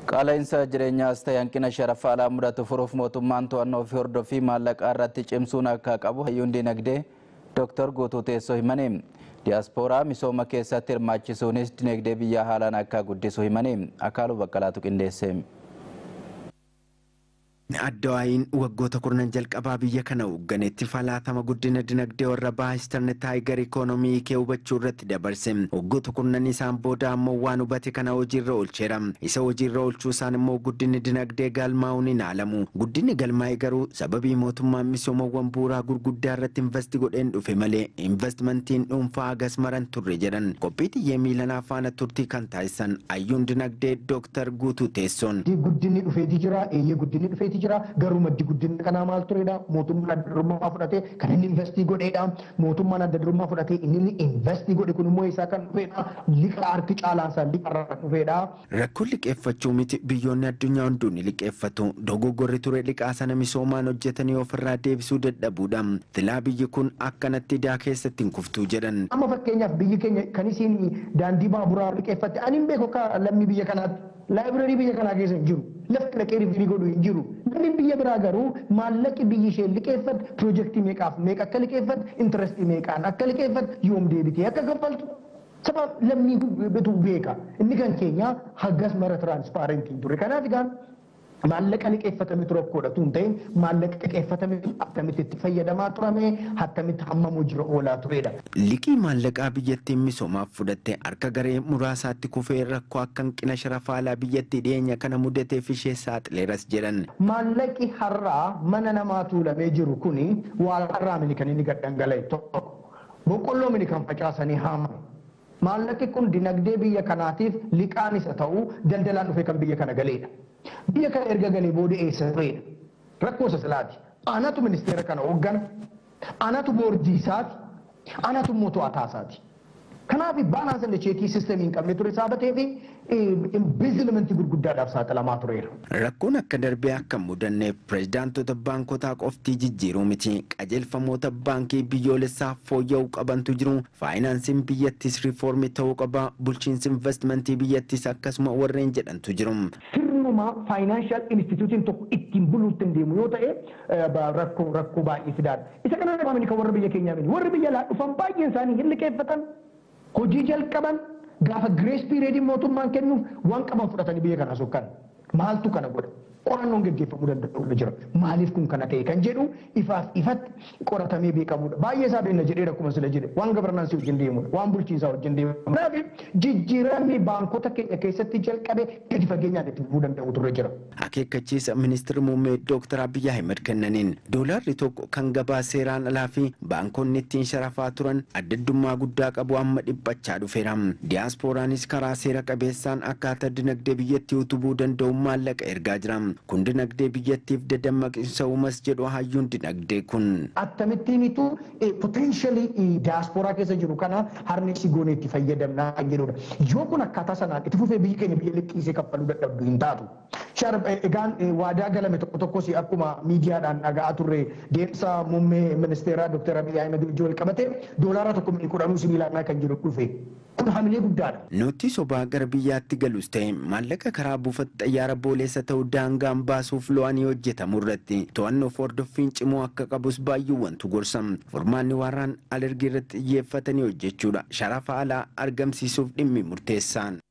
Qaala'insa jireenyaas ta'e hanqina sharafa alaa mudatu furuuf mootummaan to'annoo fi hordoffii maallaqaa irratti cimsuun akka qabu hayyuun dinagdee Dr. Guutuu Teessoo himanii. Diyaaspooraa misooma keessatti hirmaachisuunis dinagdee biyyaa haalaan akka guddisu himanii. Akaaluu Baqqalaatu qindeesse. Addawaayin waggoota kurnan jalqabaa biyya kana hoogganetti falaatama guddina dinagdee warra baay'istarne taayigar ikoonomii kee hubachuu irratti dabarse. Waggoota kurnan isaan booda ammoo waan hubate kana hojiirra oolcheera. Isa hojiirra oolchuu isaan immoo guddinni dinagdee galmaa'uun hin haalamu. Guddinni galmaa'e garuu sababii mootummaan misoomawwan bu'uuraa gurguddaa irratti investi godheen dhufe malee investmentiin dhuunfaa agas maran turre jedhan. Qophii xiyyee miilanaa faana turtii kan taasisan hayyuun dinagdee Dr. Guutuu Teessoon. Guddinni dhufeeti jira, guddinni dhufeeti jira garuu maddi guddina kanaa maal turedha mootummaan adda durummaa fudhatee kan inni investii godheedha mootummaan adda durummaa fudhatee inni investii godhe kun immoo isaa kan dhufeedha liqa harki caalaan isaa liqarraa kan dhufeedha. Rakkoon liqeeffachuu miti biyyoonni addunyaa hunduu ni liqeeffatu dogoggorri ture liqaa sana misoomaan hojjetanii ofirraa deebisuu dadhabuudha. Tilaa biyyi kun akkanatti daa keessatti hin kuftuu jedhan. Amma fakkeenyaaf biyyi keenya kan isiin daandii baaburaa liqeeffatte ani hin beeku akka lammii biyya kanaatti laayibireerii biyya kanaa keessa hin jiru. Lafti dhaqee rifirii godhu hin jiru. Namni biyya biraa garuu maallaqi biyyi ishee liqeeffatu piroojeektii meeqaaf meeqa akka liqeeffatu intirestii meeqaan akka liqeeffatu yoom deebitee akka kaffaltu sabab lammii bituu beeka. Inni kan keenya haggas mara tiraansipaarentii ture. Kanaaf egaan maallaqa liqeeffatame ture rakkoodha tun ta'in maallaqa liqeeffatame akkamitti itti fayyadamaa turame akkamitti hammamuu jira oolaa turedha. Liqii maallaqaa biyyattiin misoomaaf fudhatte harka garee muraasaatti kufee rakkoo akka hanqina sharafa alaa biyyattii dhiyeenya kana mudateef ishee saaxileeras jedhan. Maallaqi har'aa mana namaa tuulamee jiru kuni waa har'aa mini kan inni gadhangala'e tokko boqqolloo mini kan facaasanii haaman. Maallaqi kun dinagdee biyya kanaatiif liqaan isa ta'uu daldalaan dhufe kan biyya kana galeedha. Biyya kana erga galee booda eessa turedha. Rakkoo isa silaati. Anatu ministeera kana hooggana. Anatu boordii isaati. Anatu mootummaa isaati. Kanaaf baanaan sana cheekii siistemii hin qabne ture saabatee fi imbizilimenti gurguddaadhaaf saaxilamaa tureera. Rakkoon akka darbee akka mudanneef pireezidaantota baankotaa qoftii jijjiiruu miti qajeelfamoota baankii biyyoolessaa fooyya'uu qabantu jiru. Faayinaansiin biyyattis riifoormii ta'uu qaba. Bulchiinsi investmentii biyyattis akkasuma warreen jedhantu jiru. Sirnuma faayinaanshaal instituutiin tokko ittiin buluutti hin deemu yoo ta'e rakkoo baay'ee fidaadha. Isa kana namni kan warra biyya keenyaa miti. Warri biyya alaa dhufan baay'een isaanii hin liqeeffatan. Hojii jalqaban gaafa girees piireedii mootummaan kennuuf waan qaban fudhatanii biyya kana sokkan maaltu kana godha qorannoon geggeeffamuu danda'u jira maaliif kun kana ta'e kan jedhu ifaaf ifatti qoratamee beekamudha baay'ee isaa beekna jedhee akkuma sila jedhe waan gabernaansii wajjin deemudha waan bulchiinsaa wajjin deemudha kanaaf jijjiiramni baankota keenya keessatti jalqabe gadi fageenyaan itti fufuu danda'u turre jira. Akeekkachiisa ministeerri muummee Dr. Abiyyi Ahmed kennaniin doolaarri tokko kan gabaa seeraan alaa fi baankonni ittiin sharafaa turan addaddummaa guddaa qabu amma dhiphachaa dhufeera. Diyaasporaanis karaa seera qabeessaan akkaataa dinagdee biyyattii utubuu danda'u maallaqa ergaa jira. Kun dinagdee biyyattiif dadammaqinsa uumas jedhu hayyuun dinagdee kun. Akkamittiinitu potentially diyaasporaa keessa jiru kana harni sigoonee itti fayyadamnaa kan jedhudha. Yoo kun akkaataa sanaan itti fufee biyyi keenya biyya liqqiisee kaffaluu dadhabdu hin taatu. Egaan waadaa galame tokko tokkos akkuma miidiyaadhaan dhaga'aa turre deemsa muummee ministeeraa Dr. Abiyyi Ahmed wajjin qabate doolaara tokko miliyoona 10 sibiilaanaa kan jiru dhufe. Kun hamilee guddaadha. Nuti sobaa gara biyyaatti galus ta'e maallaqa karaa buufata xayyaara booleessa ta'uu daangaan baasuuf lo'anii hojjetamu irratti to'annoo hordoffiin cimoo akka qabus baay'ee wantu gorsam. Furmaanni warraan alergii irratti xiyyeeffatanii hojjechuudha. Sharafa alaa argamsiisuuf dhimmi murteessaan.